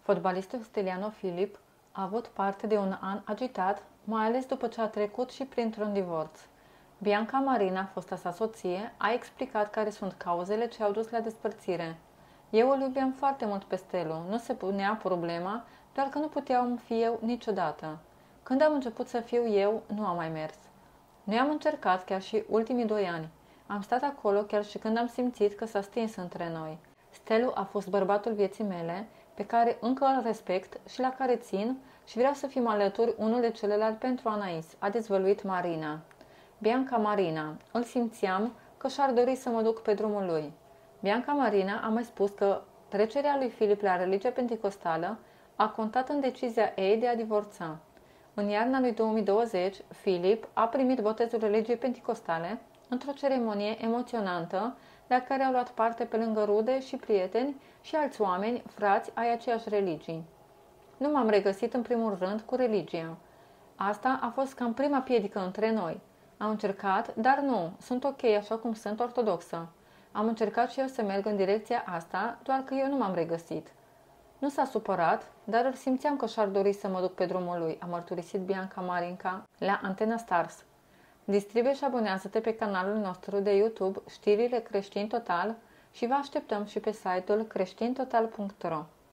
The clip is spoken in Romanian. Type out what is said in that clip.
Fotbalistul Steliano Filip a avut parte de un an agitat, mai ales după ce a trecut și printr-un divorț. Bianca Marina, fosta sa soție, a explicat care sunt cauzele ce au dus la despărțire. Eu îl iubeam foarte mult pe Stelu, nu se punea problema, doar că nu puteam fi eu niciodată. Când am început să fiu eu, nu am mai mers. Noi am încercat chiar și ultimii 2 ani. Am stat acolo chiar și când am simțit că s-a stins între noi. Stelu a fost bărbatul vieții mele, pe care încă îl respect și la care țin și vreau să fim alături unul de celălalt pentru Anais, a dezvăluit Marina. Bianca Marina, îl simțeam că și-ar dori să mă duc pe drumul lui. Bianca Marina a mai spus că trecerea lui Filip la religia penticostală a contat în decizia ei de a divorța. În iarna lui 2020, Filip a primit botezul religiei penticostale într-o ceremonie emoționantă la care au luat parte pe lângă rude și prieteni și alți oameni, frați ai aceeași religii. Nu m-am regăsit în primul rând cu religia. Asta a fost cam prima piedică între noi. Am încercat, dar nu, sunt ok așa cum sunt ortodoxă. Am încercat și eu să merg în direcția asta, doar că eu nu m-am regăsit. Nu s-a supărat, dar îl simțeam că și-ar dori să mă duc pe drumul lui, a mărturisit Bianca Marinca la Antena Stars. Distribuie și abonează-te pe canalul nostru de YouTube Știrile Creștin Total și vă așteptăm și pe site-ul creștintotal.ro.